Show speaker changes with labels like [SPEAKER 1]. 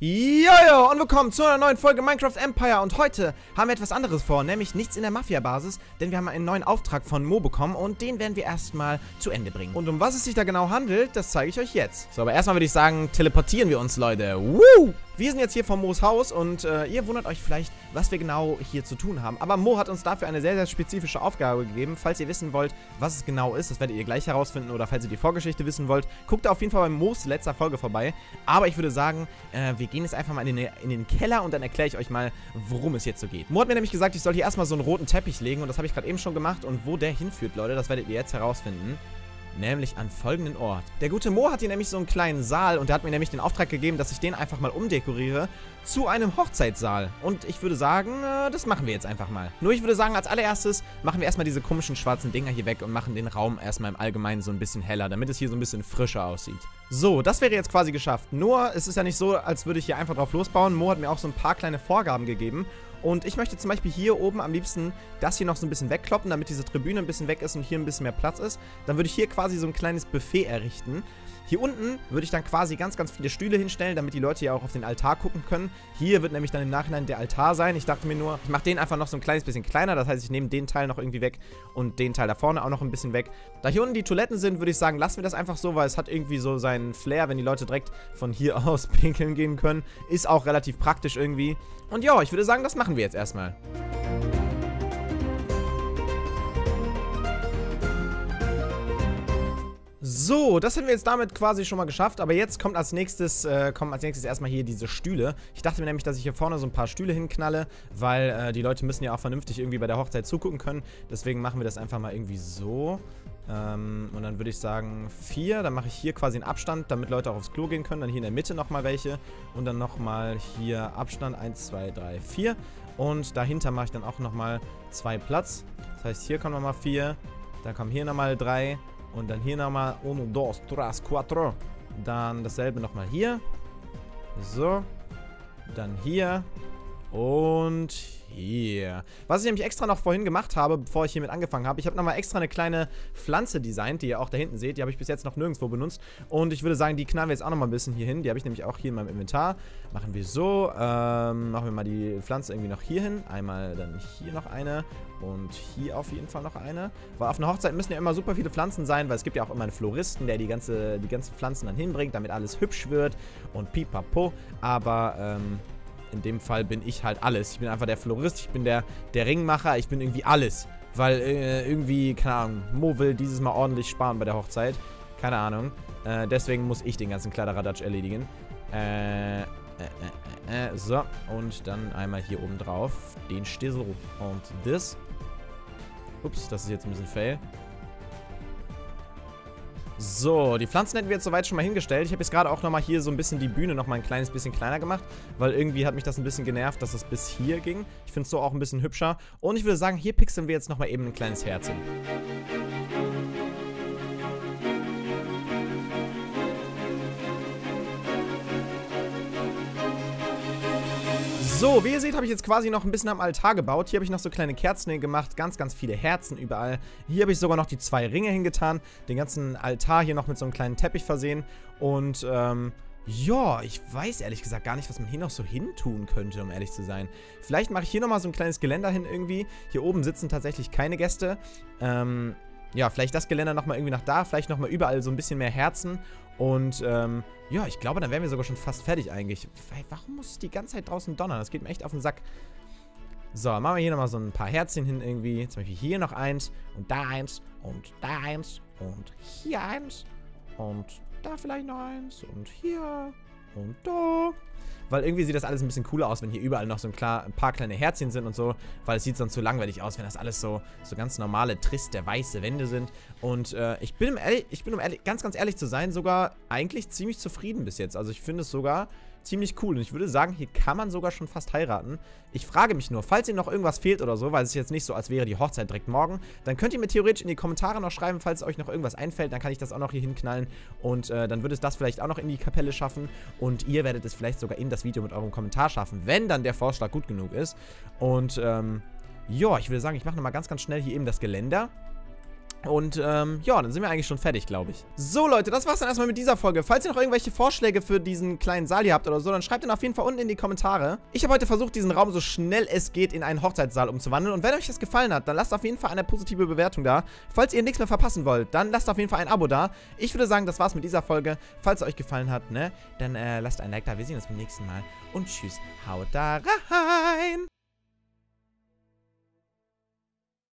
[SPEAKER 1] Jojo und willkommen zu einer neuen Folge Minecraft Empire und heute haben wir etwas anderes vor, nämlich nichts in der Mafia-Basis, denn wir haben einen neuen Auftrag von Mo bekommen und den werden wir erstmal zu Ende bringen. Und um was es sich da genau handelt, das zeige ich euch jetzt. So, aber erstmal würde ich sagen, teleportieren wir uns, Leute. Woo! Wir sind jetzt hier vor Mo's Haus und ihr wundert euch vielleicht, was wir genau hier zu tun haben. Aber Mo hat uns dafür eine sehr, sehr spezifische Aufgabe gegeben. Falls ihr wissen wollt, was es genau ist, das werdet ihr gleich herausfinden. Oder falls ihr die Vorgeschichte wissen wollt, guckt da auf jeden Fall bei Mo's letzter Folge vorbei. Aber ich würde sagen, wir gehen jetzt einfach mal in den Keller und dann erkläre ich euch mal, worum es jetzt so geht. Mo hat mir nämlich gesagt, ich soll hier erstmal so einen roten Teppich legen und das habe ich gerade eben schon gemacht. Und wo der hinführt, Leute, das werdet ihr jetzt herausfinden. Nämlich an folgenden Ort. Der gute Mo hat hier nämlich so einen kleinen Saal und der hat mir nämlich den Auftrag gegeben, dass ich den einfach mal umdekoriere zu einem Hochzeitssaal. Und ich würde sagen, das machen wir jetzt einfach mal. Nur ich würde sagen, als allererstes machen wir erstmal diese komischen schwarzen Dinger hier weg und machen den Raum erstmal im Allgemeinen so ein bisschen heller, damit es hier so ein bisschen frischer aussieht. So, das wäre jetzt quasi geschafft. Nur, es ist ja nicht so, als würde ich hier einfach drauf losbauen. Mo hat mir auch so ein paar kleine Vorgaben gegeben. Und ich möchte zum Beispiel hier oben am liebsten das hier noch so ein bisschen wegkloppen, damit diese Tribüne ein bisschen weg ist und hier ein bisschen mehr Platz ist. Dann würde ich hier quasi so ein kleines Buffet errichten. Hier unten würde ich dann quasi ganz, ganz viele Stühle hinstellen, damit die Leute ja auch auf den Altar gucken können. Hier wird nämlich dann im Nachhinein der Altar sein. Ich dachte mir nur, ich mache den einfach noch so ein kleines bisschen kleiner. Das heißt, ich nehme den Teil noch irgendwie weg und den Teil da vorne auch noch ein bisschen weg. Da hier unten die Toiletten sind, würde ich sagen, lassen wir das einfach so, weil es hat irgendwie so seinen Flair, wenn die Leute direkt von hier aus pinkeln gehen können. Ist auch relativ praktisch irgendwie. Und ja, ich würde sagen, das machen wir jetzt erstmal. So, das hätten wir jetzt damit quasi schon mal geschafft, aber jetzt kommt als nächstes erstmal hier diese Stühle. Ich dachte mir nämlich, dass ich hier vorne so ein paar Stühle hinknalle, weil die Leute müssen ja auch vernünftig irgendwie bei der Hochzeit zugucken können. Deswegen machen wir das einfach mal irgendwie so. Und dann würde ich sagen 4, dann mache ich hier quasi einen Abstand, damit Leute auch aufs Klo gehen können. Dann hier in der Mitte nochmal welche und dann nochmal hier Abstand 1, 2, 3, 4. Und dahinter mache ich dann auch nochmal 2 Platz. Das heißt, hier kommen nochmal 4, dann kommen hier nochmal 3. Und dann hier nochmal 1, 2, 3, 4. Dann dasselbe nochmal hier. So. Dann hier. Und hier. Was ich nämlich extra noch vorhin gemacht habe, bevor ich hiermit angefangen habe, ich habe nochmal extra eine kleine Pflanze designt, die ihr auch da hinten seht. Die habe ich bis jetzt noch nirgendwo benutzt. Und ich würde sagen, die knallen wir jetzt auch nochmal ein bisschen hier hin. Die habe ich nämlich auch hier in meinem Inventar. Machen wir so. Machen wir mal die Pflanze irgendwie noch hier hin. Einmal dann hier noch eine. Und hier auf jeden Fall noch eine. Weil auf einer Hochzeit müssen ja immer super viele Pflanzen sein, weil es gibt ja auch immer einen Floristen, der die ganzen Pflanzen dann hinbringt, damit alles hübsch wird. Und pipapo. Aber, in dem Fall bin ich halt alles. Ich bin einfach der Florist, ich bin der Ringmacher, ich bin irgendwie alles. Weil irgendwie, keine Ahnung, Mo will dieses Mal ordentlich sparen bei der Hochzeit. Keine Ahnung. Deswegen muss ich den ganzen Kladderadatsch erledigen. So, und dann einmal hier oben drauf den Stissel und das. Ups, das ist jetzt ein bisschen fail. So, die Pflanzen hätten wir jetzt soweit schon mal hingestellt. Ich habe jetzt gerade auch nochmal hier so ein bisschen die Bühne nochmal ein kleines bisschen kleiner gemacht, weil irgendwie hat mich das ein bisschen genervt, dass es bis hier ging. Ich finde es so auch ein bisschen hübscher. Und ich würde sagen, hier pixeln wir jetzt nochmal eben ein kleines Herz hin. So, wie ihr seht, habe ich jetzt quasi noch ein bisschen am Altar gebaut. Hier habe ich noch so kleine Kerzen hingemacht, ganz, ganz viele Herzen überall. Hier habe ich sogar noch die 2 Ringe hingetan, den ganzen Altar hier noch mit so einem kleinen Teppich versehen. Und, ja, ich weiß ehrlich gesagt gar nicht, was man hier noch so hin tun könnte, um ehrlich zu sein. Vielleicht mache ich hier nochmal so ein kleines Geländer hin irgendwie. Hier oben sitzen tatsächlich keine Gäste. Ja, vielleicht das Geländer nochmal irgendwie nach da, vielleicht nochmal überall so ein bisschen mehr Herzen. Und, ja, ich glaube, dann wären wir sogar schon fast fertig eigentlich. Warum muss es die ganze Zeit draußen donnern? Das geht mir echt auf den Sack. So, machen wir hier nochmal so ein paar Herzchen hin irgendwie. Zum Beispiel hier noch eins und da eins und da eins und hier eins und da vielleicht noch eins und hier und da. Weil irgendwie sieht das alles ein bisschen cooler aus, wenn hier überall noch so ein paar kleine Herzchen sind und so. Weil es sieht sonst so langweilig aus, wenn das alles so ganz normale, triste, weiße Wände sind. Und ich bin, um ganz, ganz ehrlich zu sein, sogar eigentlich ziemlich zufrieden bis jetzt. Also ich finde es sogar ziemlich cool. Und ich würde sagen, hier kann man sogar schon fast heiraten. Ich frage mich nur, falls Ihnen noch irgendwas fehlt oder so, weil es ist jetzt nicht so, als wäre die Hochzeit direkt morgen, dann könnt ihr mir theoretisch in die Kommentare noch schreiben, falls euch noch irgendwas einfällt. Dann kann ich das auch noch hier hinknallen. Und dann würde es das vielleicht auch noch in die Kapelle schaffen. Und ihr werdet es vielleicht sogar in das Video mit eurem Kommentar schaffen, wenn dann der Vorschlag gut genug ist. Und, ja, ich würde sagen, ich mache nochmal ganz, ganz schnell hier eben das Geländer. Und, ja, dann sind wir eigentlich schon fertig, glaube ich. So, Leute, das war's dann erstmal mit dieser Folge. Falls ihr noch irgendwelche Vorschläge für diesen kleinen Saal hier habt oder so, dann schreibt ihn auf jeden Fall unten in die Kommentare. Ich habe heute versucht, diesen Raum so schnell es geht in einen Hochzeitssaal umzuwandeln. Und wenn euch das gefallen hat, dann lasst auf jeden Fall eine positive Bewertung da. Falls ihr nichts mehr verpassen wollt, dann lasst auf jeden Fall ein Abo da. Ich würde sagen, das war's mit dieser Folge. Falls es euch gefallen hat, ne, dann lasst ein Like da. Wir sehen uns beim nächsten Mal. Und tschüss, haut da rein!